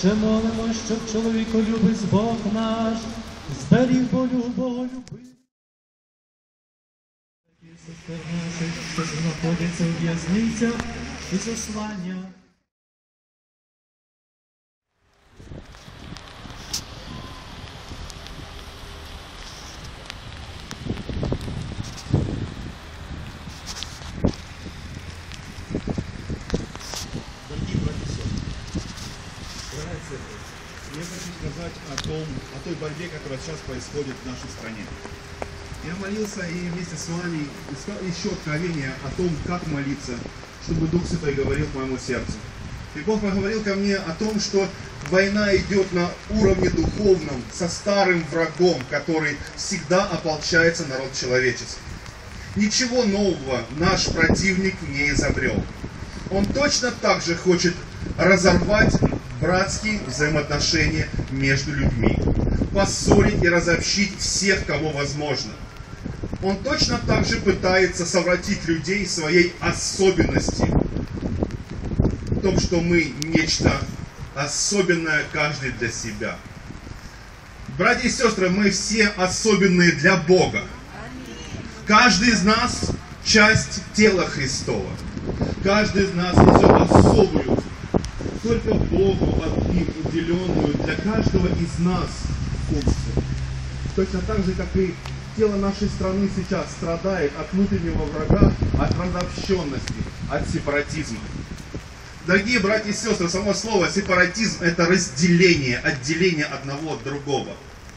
Отче, молимо, щоб чоловіколюбець Бог наш зберіг волю Боголюбив. Сестер наших, що знаходяться у в'язницях і заслання. Я хочу сказать о той борьбе, которая сейчас происходит в нашей стране. Я молился и вместе с вами искал еще откровение о том, как молиться, чтобы Дух Святой говорил к моему сердцу. И Бог поговорил ко мне о том, что война идет на уровне духовном со старым врагом, который всегда ополчается на народ человеческий. Ничего нового наш противник не изобрел. Он точно так же хочет разорвать братские взаимоотношения между людьми, поссорить и разобщить всех, кого возможно. Он точно так же пытается совратить людей своей особенностью, в том, что мы нечто особенное каждый для себя. Братья и сестры, мы все особенные для Бога. Каждый из нас часть тела Христова. Каждый из нас несет особую, только Богу одним уделенную для каждого из нас функцию. Точно так же, как и тело нашей страны сейчас страдает от внутреннего врага, от разобщенности, от сепаратизма. Дорогие братья и сестры, само слово сепаратизм — это разделение, отделение одного от другого.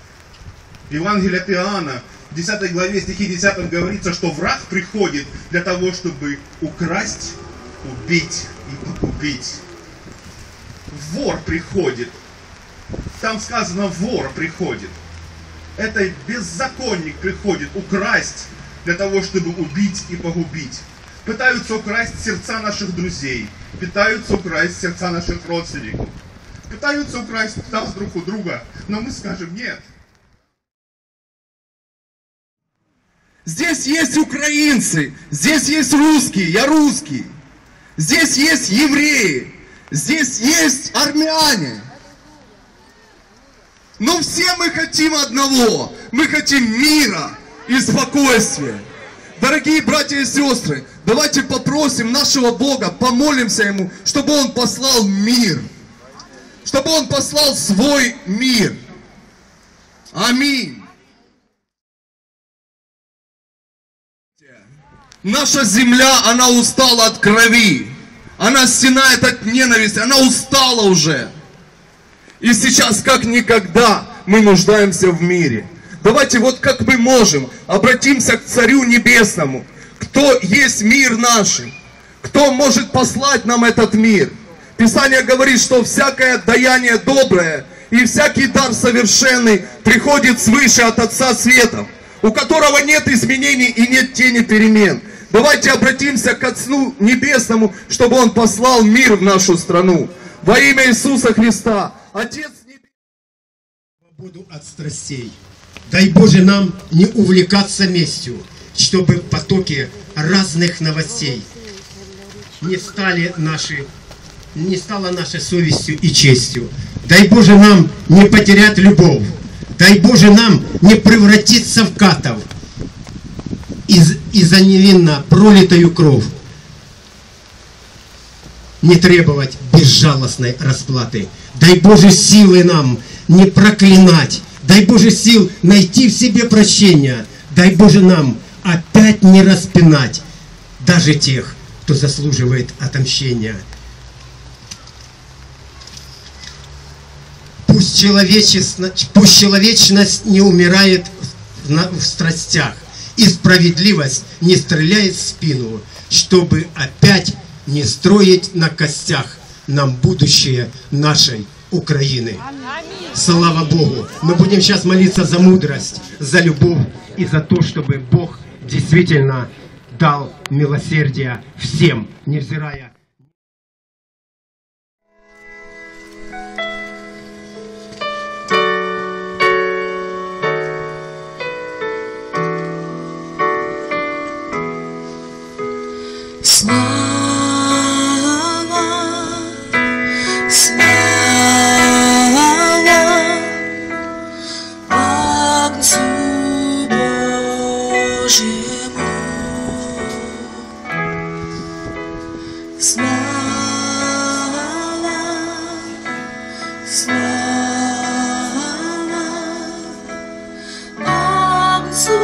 В Евангелии от Иоанна, в 10 главе, стихе 10 говорится, что враг приходит для того, чтобы украсть, убить и погубить. Вор приходит. Там сказано, вор приходит. Это беззаконник приходит украсть для того, чтобы убить и погубить. Пытаются украсть сердца наших друзей, пытаются украсть сердца наших родственников, пытаются украсть нас друг у друга, но мы скажем нет. Здесь есть украинцы, здесь есть русские, я русский, здесь есть евреи, здесь есть армяне. Но все мы хотим одного, мы хотим мира и спокойствия. Дорогие братья и сестры, давайте попросим нашего Бога, помолимся Ему, чтобы Он послал мир, чтобы Он послал свой мир. Аминь. Наша земля, она устала от крови, она стенает от ненависти, она устала уже. И сейчас, как никогда, мы нуждаемся в мире. Давайте вот как мы можем, обратимся к Царю Небесному. Кто есть мир наш? Кто может послать нам этот мир? Писание говорит, что всякое даяние доброе и всякий дар совершенный приходит свыше от Отца Светов, у которого нет изменений и нет тени перемен. Давайте обратимся к Отцу Небесному, чтобы Он послал мир в нашу страну. Во имя Иисуса Христа. Отец Небесный. Свободу от страстей. Дай Боже нам не увлекаться местью, чтобы потоки разных новостей не стало нашей совестью и честью. Дай Боже нам не потерять любовь. Дай Боже нам не превратиться в катов и за невинно пролитую кровь не требовать безжалостной расплаты. Дай Боже силы нам не проклинать. Дай Боже сил найти в себе прощение. Дай Боже нам опять не распинать даже тех, кто заслуживает отомщения. Пусть человечность не умирает в страстях, и справедливость не стреляет в спину, чтобы опять не строить на костях нам будущее нашей Украины. Слава Богу! Мы будем сейчас молиться за мудрость, за любовь и за то, чтобы Бог действительно дал милосердие всем, невзирая. Слава Божьему. Слава, слава Отцу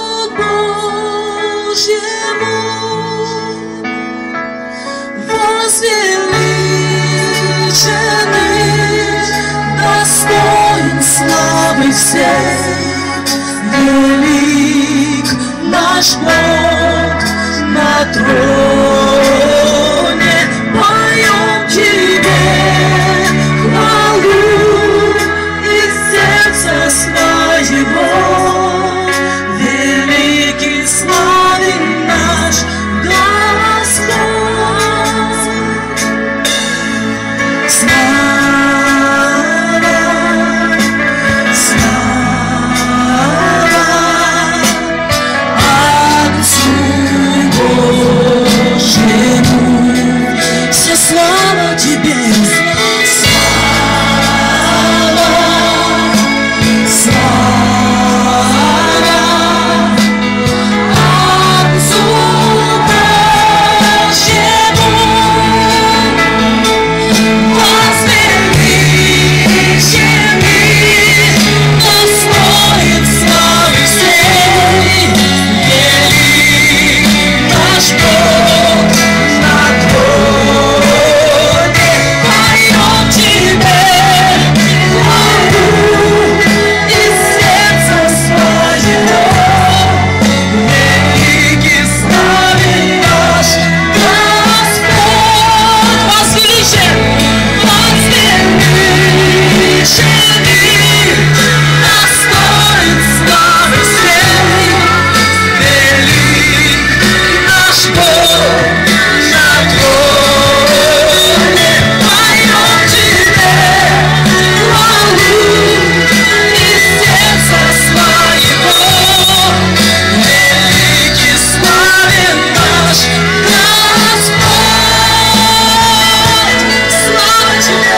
Божьему, возвеличенный, достоин славы всей, велик наш Бог на троне. Поем Тебе хвалу из сердца своего, великий славен наш Господь. Слава, слава Отцу Божьему, вся слава Тебе. Слава, слава Отцу Божьему, возвеличенный, достоин славы всей, велик наш Бог на троне. Поем Тебе хвалу из сердца своего, великий славен наш Господь. Возвеличенный, достоин славы всей, велик наш Бог на троне. Поем Тебе хвалу из сердца своего, великий славен наш Господь. Слава Тебе!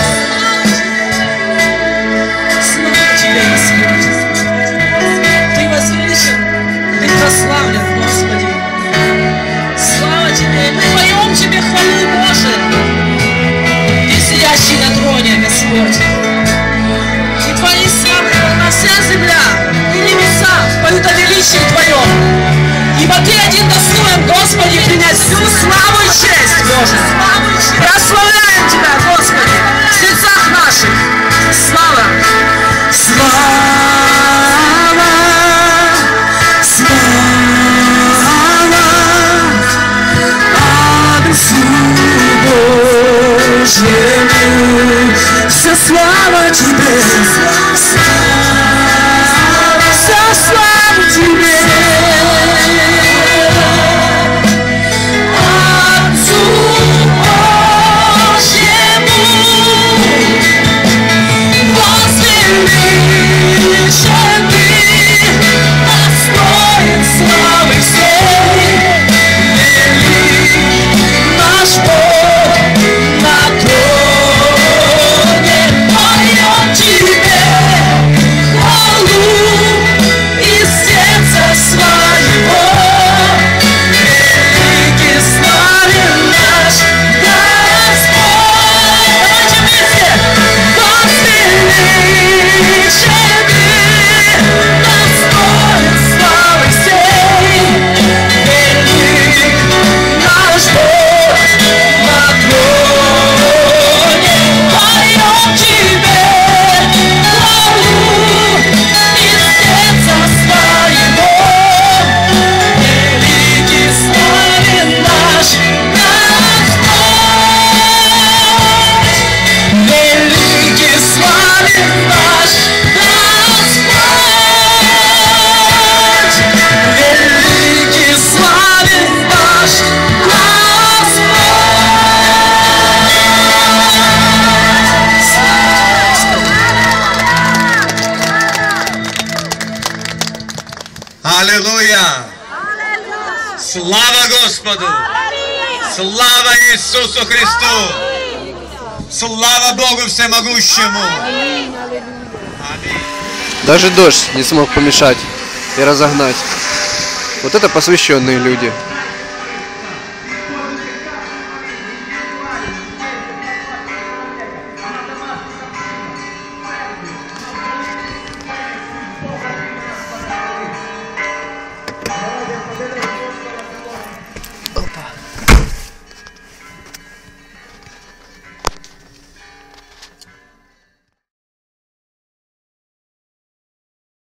Слава Тебе, Господь! Ты возвеличен, Ты прославлен, Господи! Слава Тебе! Мы поем Тебе хвалу, Боже! Ты сидящий на троне, Господь! И Твои славы на вся земля и небеса поют о величии Твоем! Ибо Ты один достоин, Господи, принять всю славу и честь, Боже! Прославляем Тебя, Господи, в сердцах наших! Слава! Слава! Слава Отцу Божьему! Вся слава Тебе! Слава, вся слава Тебе! Отцу Божьему, возвеличенный, достоин славы всей, велик наш Бог на троне. Поем Тебе хвалу из сердца своего, великий славен наш Господь. Давайте вместе! Возвеличенный, достоин славы всей, велик наш Бог на троне. Поем Тебе хвалу из сердца своего, великий славен наш Господь. Великий славен наш Господь, великий славен наш Аллилуйя! Слава Господу! Слава Иисусу Христу! Слава Богу Всемогущему! Аминь! Даже дождь не смог помешать и разогнать Вот это посвященные люди.